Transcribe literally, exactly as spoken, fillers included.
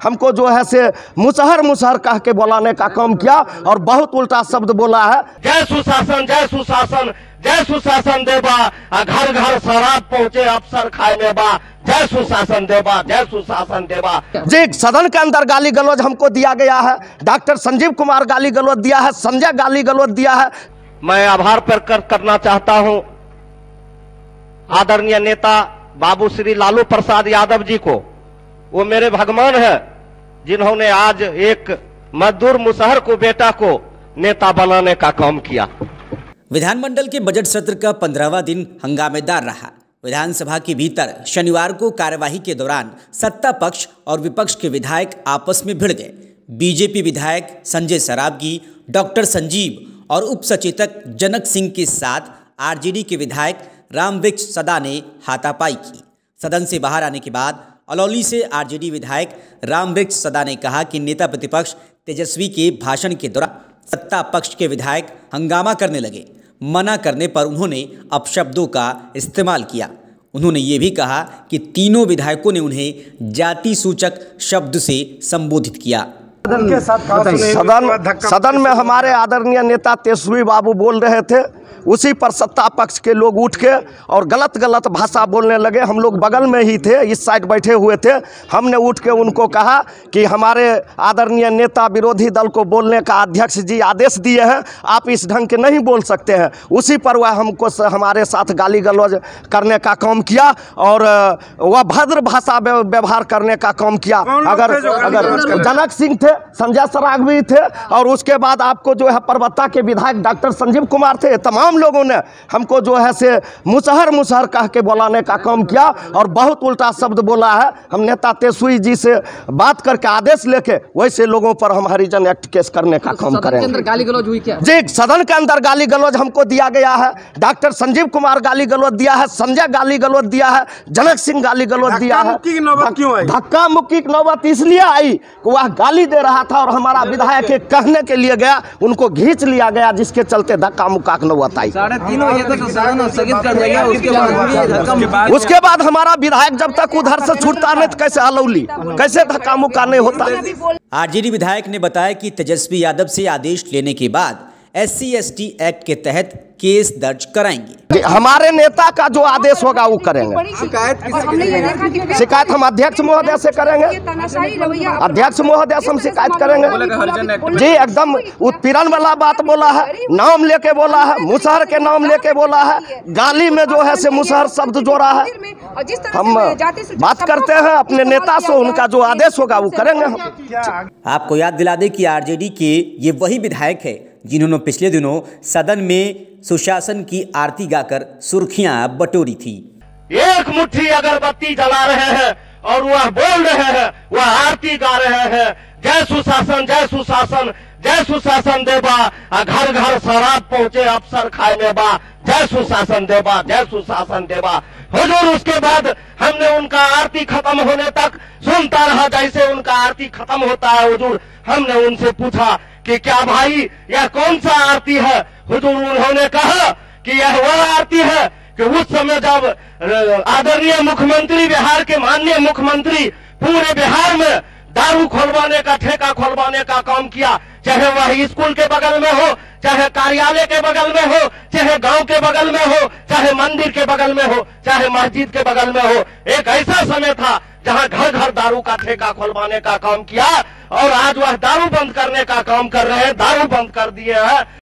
हमको जो है से मुसहर मुसहर कह के बुलाने का काम किया और बहुत उल्टा शब्द बोला है। जय सुशासन, जय सुशासन, जय सुशासन देवा, घर घर शराब पहुंचे अफसर खाए बा, जय सुशासन देवा, जय सुशासन देवा। जी, सदन के अंदर गाली गलौज हमको दिया गया है, डॉक्टर संजीव कुमार गाली गलौज दिया है, संजय गाली गलौज दिया है। मैं आभार प्रकट करना चाहता हूं आदरणीय नेता बाबू श्री लालू प्रसाद यादव जी को। वो मेरे भगवान है जिन्होंने आज एक मजदूर मुसहर को बेटा को नेता बनाने का काम किया। विधानमंडल के बजट सत्र का पंद्रहवां दिन हंगामेदार रहा। विधानसभा के भीतर शनिवार को कार्यवाही के दौरान सत्ता पक्ष और विपक्ष के विधायक आपस में भिड़ गए। बीजेपी विधायक संजय सरावगी, डॉक्टर संजीव और उप सचेतक जनक सिंह के साथ आरजेडी के विधायक रामवृक्ष सदा ने हाथापाई की। सदन से बाहर आने के बाद अलौली से आरजेडी विधायक रामवृक्ष सदा ने कहा कि नेता प्रतिपक्ष तेजस्वी के भाषण के दौरान सत्ता पक्ष के विधायक हंगामा करने लगे। मना करने पर उन्होंने अपशब्दों का इस्तेमाल किया। उन्होंने ये भी कहा कि तीनों विधायकों ने उन्हें जाति सूचक शब्द से संबोधित किया। सदन सदन में हमारे आदरणीय नेता तेजस्वी बाबू बोल रहे थे, उसी पर सत्ता पक्ष के लोग उठ के और गलत गलत भाषा बोलने लगे। हम लोग बगल में ही थे, इस साइड बैठे हुए थे। हमने उठ के उनको कहा कि हमारे आदरणीय नेता विरोधी दल को बोलने का अध्यक्ष जी आदेश दिए हैं, आप इस ढंग के नहीं बोल सकते हैं। उसी पर वह हमको हमारे साथ गाली गलौज करने का काम किया और वह भद्र भाषा व्यवहार करने का काम किया। अगर अगर जनक सिंह थे, संजय सरावगी थे और उसके बाद आपको जो है परबत्ता के विधायक डॉक्टर संजीव कुमार थे, तमाम लोगों ने हमको जो है से मुसहर मुसहर कह के बुलाने का काम किया और बहुत उल्टा शब्द बोला है। हम नेता तेजस्वी जी से बात करके आदेश लेके वैसे लोगों पर हम हरिजन एक्ट केस करने का काम करेंगे। अंदर गाली गलौज हुई क्या? जी, सदन के अंदर गाली गलौज हमको दिया गया है, डॉक्टर संजीव कुमार गाली गलौज दिया है, संजय गाली गलौज दिया है, जनक सिंह गाली गलौज दिया है। धक्का मुक्की की नौबत इसलिए आई कि वह गाली दे रहा था और हमारा विधायक कहने के लिए गया, उनको खींच लिया गया, जिसके चलते धक्का मुक्का की नौबत आई। साढ़े तीन बजे तक सदन स्थगित कर दिया गया। उसके बाद उसके बाद हमारा विधायक जब तक उधर से छूटता नहीं तो कैसे अलौली, कैसे धक्का मुक्का नहीं होता। आरजेडी विधायक ने बताया कि तेजस्वी यादव से आदेश लेने के बाद S C S T act के तहत केस दर्ज कराएंगे। हमारे नेता का जो आदेश होगा वो करेंगे। शिकायत शिकायत हम अध्यक्ष महोदय से करेंगे, अध्यक्ष महोदय से हम शिकायत करेंगे। जी, एकदम उत्पीड़न वाला बात बोला है, नाम लेके बोला है, मुसहर के नाम लेके बोला है, गाली में जो है से मुसहर शब्द जोड़ा है। हम बात करते हैं अपने नेता से, उनका जो आदेश होगा वो करेंगे हम। आपको याद दिला दें कि आरजेडी के ये वही विधायक है जिन्होंने पिछले दिनों सदन में सुशासन की आरती गाकर सुर्खियां बटोरी थी। एक मुट्ठी अगरबत्ती जला रहे हैं और वह बोल रहे हैं, वह आरती गा रहे हैं, जय सुशासन, जय सुशासन, जय सुशासन देवा, घर घर शराब पहुंचे अफसर खाए बा, जय सुशासन देवा, जय सुशासन देवा। हुजूर, उसके बाद हमने उनका आरती खत्म होने तक सुनता रहा। जैसे उनका आरती खत्म होता है हुजूर, हमने उनसे पूछा कि क्या भाई यह कौन सा आरती है? हुजूर, उन्होंने कहा कि यह वह आरती है कि उस समय जब आदरणीय मुख्यमंत्री, बिहार के माननीय मुख्यमंत्री पूरे बिहार में दारू खोलवाने का, ठेका खोलवाने का काम किया, चाहे वह स्कूल के बगल में हो, चाहे कार्यालय के बगल में हो, चाहे गांव के बगल में हो, चाहे मंदिर के बगल में हो, चाहे मस्जिद के बगल में हो। एक ऐसा समय था जहां घर घर दारू का ठेका खोलवाने का काम किया और आज वह दारू बंद करने का काम कर रहे हैं, दारू बंद कर दिए हैं।